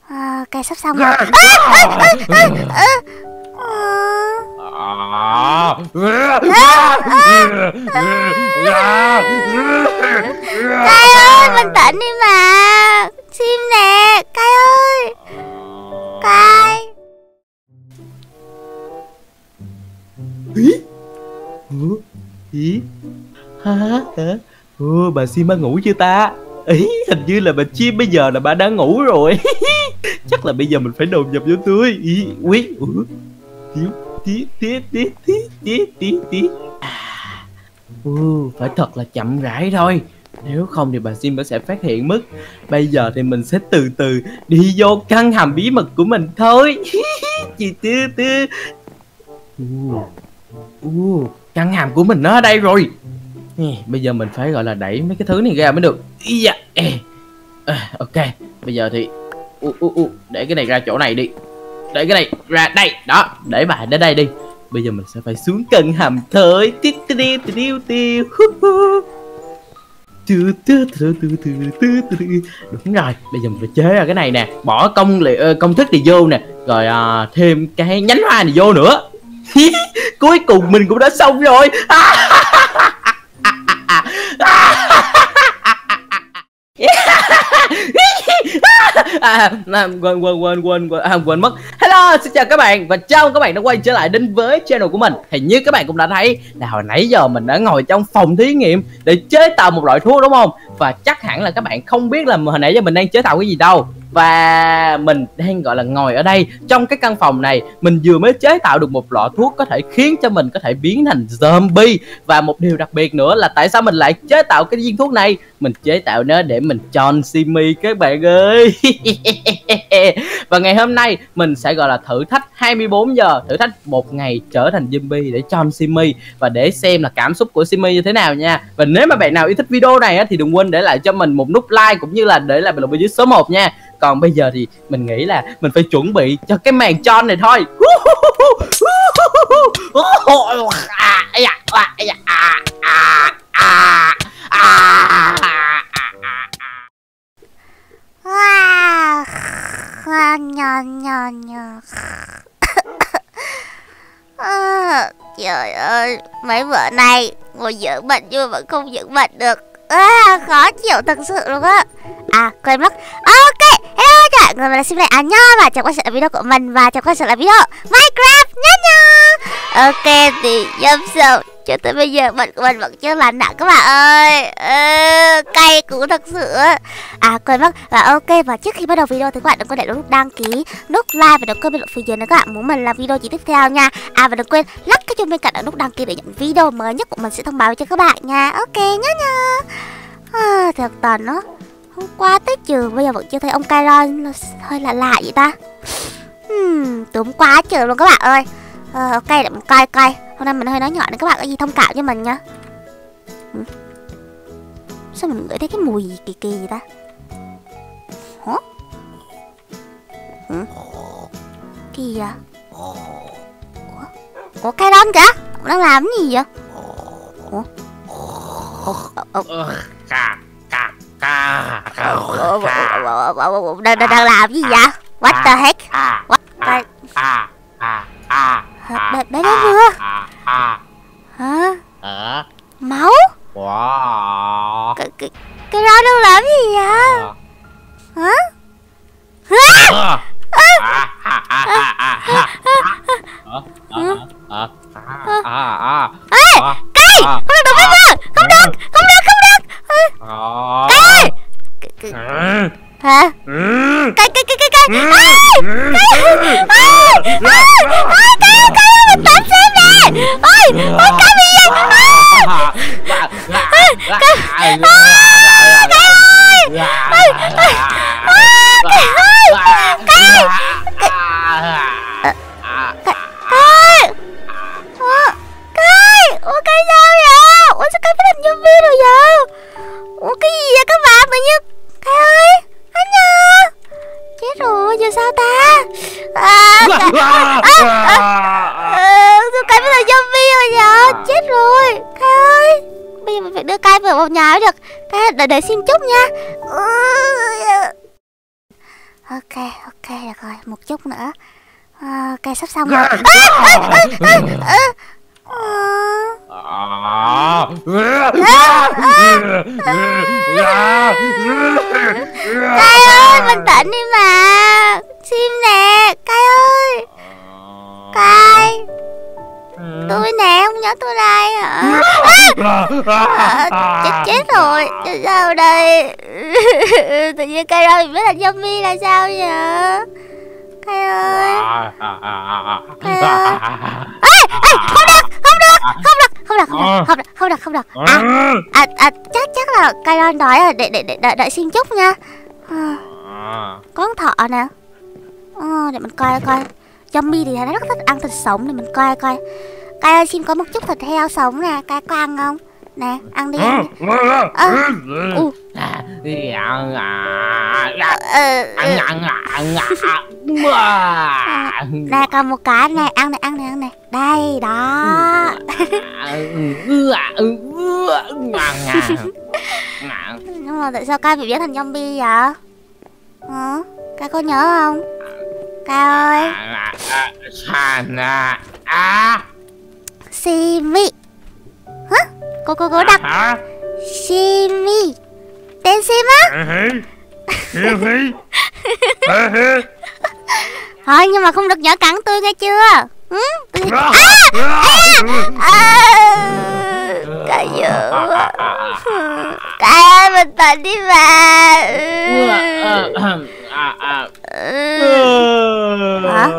Cài sắp xong rồi. Cai ơi, bình tĩnh đi mà. Sim nè, Cai ơi. Cai. Ý hả? Bà Sim bà ngủ chưa ta? Ý hình như là bà Chim bây giờ là bà đã ngủ rồi. Chắc là bây giờ mình phải đồn nhập vô tươi. Ý quý tí. Phải thật là chậm rãi thôi, nếu không thì bà Sim bà sẽ phát hiện mất. Bây giờ thì mình sẽ từ từ đi vô căn hầm bí mật của mình thôi. Chị tư. Căn hầm của mình nó ở đây rồi. Bây giờ mình phải gọi là đẩy mấy cái thứ này ra mới được. Ok, bây giờ thì để cái này ra chỗ này đi. Để cái này ra đây. Đó, để bà đến đây đi. Bây giờ mình sẽ phải xuống căn hầm thôi. Đúng rồi, bây giờ mình phải chế ra cái này nè. Bỏ công thức này vô nè. Rồi thêm cái nhánh hoa này vô nữa. Cuối cùng mình cũng đã xong rồi. Quên mất. Hello, xin chào các bạn và chào mừng các bạn đã quay trở lại đến với channel của mình. Thì như các bạn cũng đã thấy là hồi nãy giờ mình đã ngồi trong phòng thí nghiệm để chế tạo một loại thuốc, đúng không? Và chắc hẳn là các bạn không biết là hồi nãy giờ mình đang chế tạo cái gì đâu. Và mình đang gọi là ngồi ở đây trong cái căn phòng này, mình vừa mới chế tạo được một lọ thuốc có thể khiến cho mình có thể biến thành zombie. Và một điều đặc biệt nữa là tại sao mình lại chế tạo cái viên thuốc này? Mình chế tạo nó để mình chọn Simmy các bạn ơi. Và ngày hôm nay mình sẽ gọi là thử thách 24 giờ, thử thách một ngày trở thành zombie để chọn Simmy và để xem là cảm xúc của Simmy như thế nào nha. Và nếu mà bạn nào yêu thích video này thì đừng quên để lại cho mình một nút like cũng như là để lại bình luận bên dưới số 1 nha. Còn bây giờ thì mình nghĩ là mình phải chuẩn bị cho cái màn tròn này thôi. Trời ơi, mấy bữa nay ngồi dưỡng bệnh nhưng vẫn không dưỡng bệnh được. Khó chịu thật sự luôn á. Quên mất. Ok, hello chào mọi người, mình là Sim này nha. Và chào quay trở lại video của mình. Và chào quay trở lại video Minecraft nha. Ok thì so cho tới bây giờ bệnh của mình vẫn chưa lành nặng các bạn ơi. Cay cú thật sự. Quên mất. Và ok, và trước khi bắt đầu video thì các bạn đừng quên để nút đăng ký, nút like và đừng quên bình luận phía dưới nếu các bạn muốn mình làm video gì tiếp theo nha. Và đừng quên lắc cái chuông bên cạnh ở nút đăng ký để nhận video mới nhất của mình sẽ thông báo cho các bạn nha. Ok nhá nha. Thật toàn nó hôm qua tới trường bây giờ vẫn chưa thấy ông Kairon, hơi lạ lạ vậy ta. Túm quá trời luôn các bạn ơi. Ok, để mình coi. Hôm nay mình hơi nói nhỏ nên các bạn có gì thông cảm cho mình nha. Sao mình ngửi thấy cái mùi gì kỳ kỳ vậy ta? Cái gì vậy? Ủa Kairon kìa, ông đang làm cái gì vậy? Đang làm gì vậy? What the heck? What? Bé nó vừa. Hả? Máu? Cái đó đang làm gì vậy? Hả? Cây! Không được đụng với vừa! Không được! Cây! Hả? Cây! Mình tắm xem nè! Ôi! Cây bị gì Ủa cây sao vậy? Ủa sao cây phải thành zombie rồi vậy? Ủa cái gì vậy các bạn? Tự nhiên cây ơi, anh nha. Chết rồi, giờ sao ta? Sao cây phải thành zombie rồi vậy? Chết rồi, cây ơi. Bây giờ mình phải đưa cây vào nhà mới được. Cây đợi Sim chút nha. Ok, được rồi, một chút nữa. Ok, sắp xong rồi. Cai ơi, bình tĩnh đi mà. Sim nè, Cai ơi. Cai. Tôi nè, không nhớ tôi đây hả? Chết rồi, sao đây? Tự nhiên Cai ơi bị biến thành zombie là sao vậy? Cai ơi. Cai ơi. Không được. Chắc là Cai ơi đói rồi, để đợi xin chút nha. Có con thỏ nè. Để mình coi. Zombie thì nó rất thích ăn thịt sống, để mình coi. Cai ơi, xin có một chút thịt heo sống nè, Cai có ăn không? Nè, ăn đi. Nè, còn một cái này, ăn này. Đây, đó. Nhưng mà tại sao Cai bị biến thành zombie vậy? Cai có nhớ không? Cai ơi. Simi. Hả? Cô đặt Simi. Tên Sim á? Thôi nhưng mà không được nhỏ cắn tôi nghe chưa? Cai dữ. Cai ơi, bình tĩnh đi mà. Hả?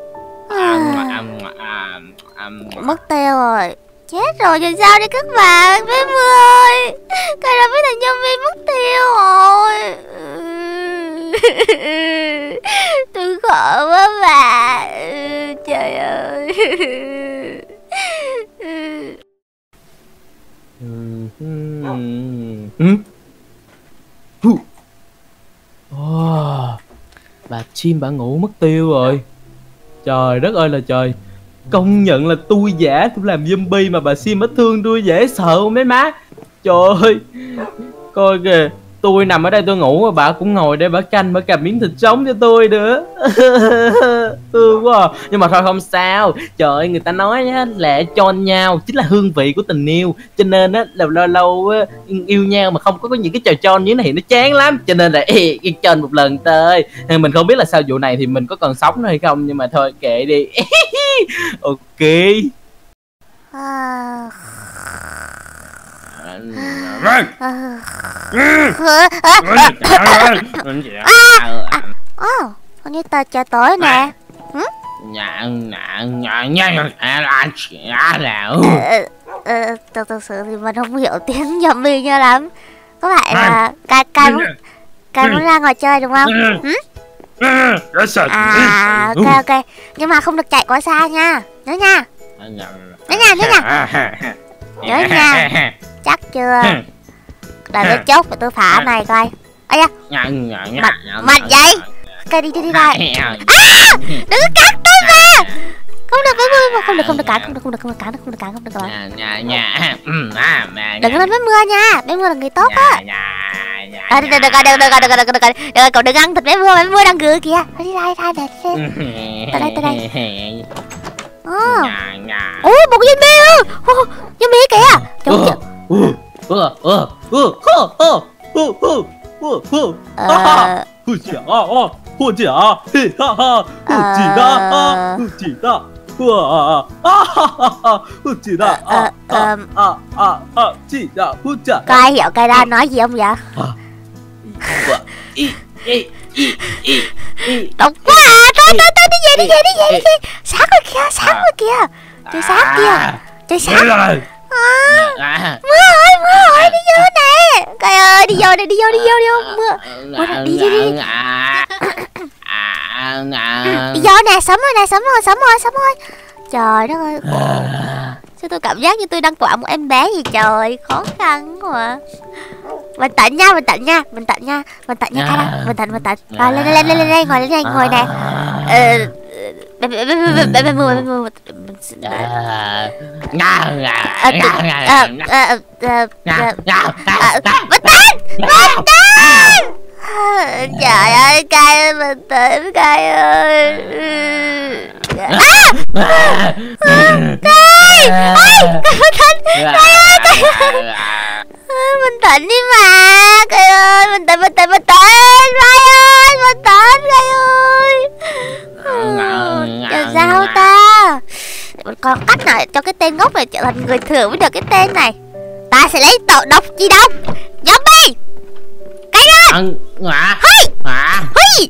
Mất tiêu rồi. Chết rồi, giờ sao đây các bạn? Bé ơi, Cai đã biến thành zombie mất tiêu rồi. Tôi khổ quá bà. Trời ơi. Bà chim bà ngủ mất tiêu rồi. Trời đất ơi là trời. Công nhận là tôi giả tôi làm zombie mà bà Sim mới thương tôi dễ sợ không mấy má. Trời ơi. Coi kìa, tôi nằm ở đây tôi ngủ mà bà cũng ngồi đây bà canh bà cầm miếng thịt sống cho tôi nữa. Thương quá à. Nhưng mà thôi không sao. Trời ơi, người ta nói á, là cho nhau chính là hương vị của tình yêu. Cho nên á là lâu lâu á, yêu nhau mà không có những cái trò tròn như thế này nó chán lắm. Cho nên là cho một lần thôi. Mình không biết là sau vụ này thì mình có còn sống nữa hay không. Nhưng mà thôi kệ đi. Ok. Hình như trời tối nè. Thực sự thì mình không hiểu tiếng zombie nha lắm. Có phải là Cai muốn ra ngoài chơi đúng không? Ok. Nhưng mà không được chạy quá xa nha. Nhớ nha. Nhớ nha. Chắc chưa? Đợi tôi chốt và tôi phá này coi. Ây da. Mạnh vậy. Cai đi đây. Đừng có cắn tôi mà. Không được bé mưa, không được cắn. Đừng có lên bé mưa nha. Bé mưa là người tốt á. Đừng cậu đừng ăn thịt bé mưa đang gửi kìa. Đi đây để xem. Tới đây. Một cái zombie. Zombie kìa. Có ai hiểu Cai đang nói gì không vậy? Độc quá à. Thôi đi về. Sáng rồi kìa. Trời sáng kìa. Mưa ơi, đi vô nè. Cai ơi, đi vô mưa. Đi. Đi vô nè, sớm rồi. Trời đất ơi. Sao tôi cảm giác như tôi đang quạ một em bé gì trời, khó khăn quá. Bình tĩnh nha. Bình tĩnh nha, Cai. Bình tĩnh. Rồi lên, ngồi nè. Bé mưa. Bình tĩnh. Trời ơi, Cay ơi, bình tĩnh, Cay ơi. Cay! Ôi, bình tĩnh, Cay ơi, Cay ơi. Bình tĩnh đi mà, Cay ơi, bình tĩnh, bình tĩnh, bình tĩnh, Cay ơi, bình tĩnh, Cay ơi. Làm sao ta? Mình còn cách nào cho cái tên ngốc này trở thành người thường mới được cái tên này. Ta sẽ lấy tội độc chi độc zombie. Cái đó. Hây. Hây.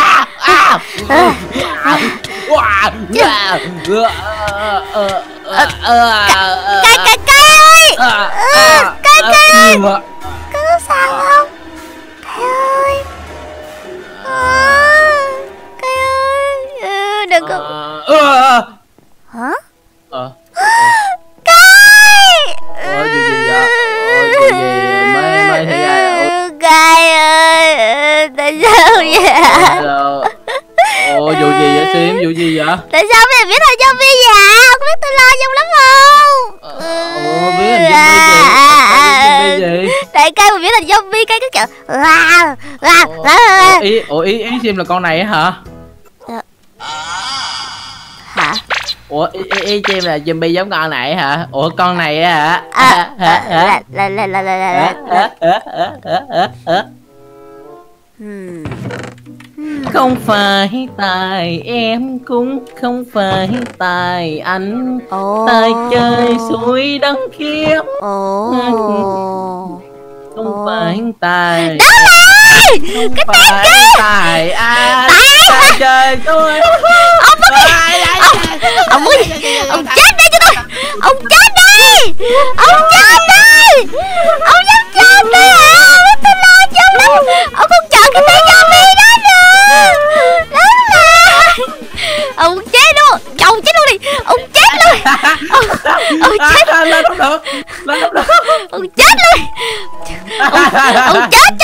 Cái ơi. Cái ơi. Có sao không? Cái ơi. Cái ơi. Đừng có. Hả? Cái. Chuyện gì vậy? Chuyện gì mới xảy ra? Cái ơi. Tại sao vậy? Vụ gì vậy Sim? Vụ gì vậy? Tại sao mày biết là zombie vậy hả? Không biết tôi lo dông lắm không? Biết là zombie gì? Tại Cay mà biết là zombie, Cay cứ kiểu ý Sim là con này hả? Hả? Ý Sim là zombie giống con này hả? Con này hả? Không phải tại em, cũng không phải tại anh. Tại trời suối đắng khiếp. Không phải tại Cái tên kia. tại anh. Tại trời suối. Ông chết đây cho tôi. Ông chết đây. Ông chết đây. Ông dám chết đây hả? Tôi lo chung lắm. Ông không chọn cái tên zombie đó nữa. Đúng rồi. Ông chết luôn. Ông chết luôn đi. Ông chết luôn. Ông chết. Lên không được. Ông chết luôn. Ông chết.